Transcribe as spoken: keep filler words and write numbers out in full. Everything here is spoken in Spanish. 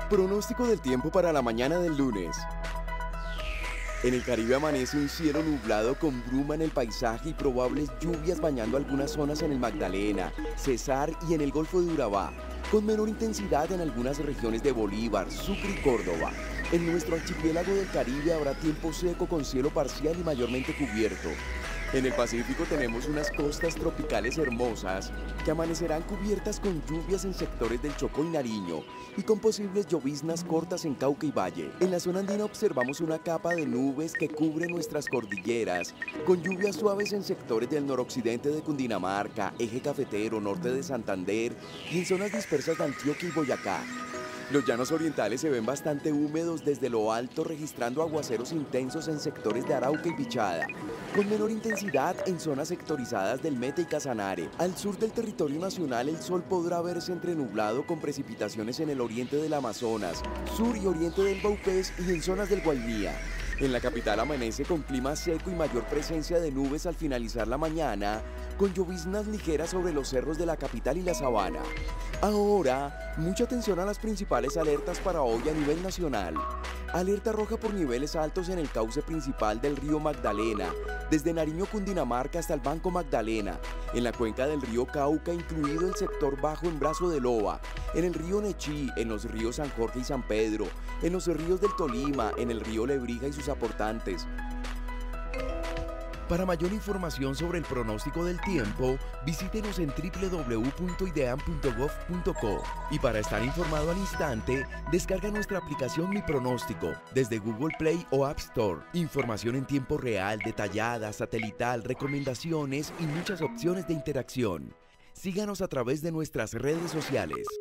Pronóstico del tiempo para la mañana del lunes. En el Caribe amanece un cielo nublado con bruma en el paisaje y probables lluvias bañando algunas zonas en el Magdalena, Cesar y en el Golfo de Urabá, con menor intensidad en algunas regiones de Bolívar, Sucre y Córdoba. En nuestro archipiélago del Caribe habrá tiempo seco con cielo parcial y mayormente cubierto. En el Pacífico tenemos unas costas tropicales hermosas que amanecerán cubiertas con lluvias en sectores del Chocó y Nariño y con posibles lloviznas cortas en Cauca y Valle. En la zona andina observamos una capa de nubes que cubre nuestras cordilleras, con lluvias suaves en sectores del noroccidente de Cundinamarca, eje cafetero, norte de Santander y en zonas dispersas de Antioquia y Boyacá. Los llanos orientales se ven bastante húmedos desde lo alto, registrando aguaceros intensos en sectores de Arauca y Bichada, con menor intensidad en zonas sectorizadas del Meta y Casanare. Al sur del territorio nacional el sol podrá verse entrenublado con precipitaciones en el oriente del Amazonas, sur y oriente del Baupés y en zonas del Guainía. En la capital amanece con clima seco y mayor presencia de nubes al finalizar la mañana, con lloviznas ligeras sobre los cerros de la capital y la sabana. Ahora, mucha atención a las principales alertas para hoy a nivel nacional. Alerta roja por niveles altos en el cauce principal del río Magdalena, desde Nariño, Cundinamarca hasta el Banco Magdalena, en la cuenca del río Cauca, incluido el sector bajo en Brazo de Loba, en el río Nechí, en los ríos San Jorge y San Pedro, en los ríos del Tolima, en el río Lebrija y sus aportantes. Para mayor información sobre el pronóstico del tiempo, visítenos en doble u doble u doble u punto ideam punto gov punto co y para estar informado al instante, descarga nuestra aplicación Mi Pronóstico desde Google Play o App Store. Información en tiempo real, detallada, satelital, recomendaciones y muchas opciones de interacción. Síganos a través de nuestras redes sociales.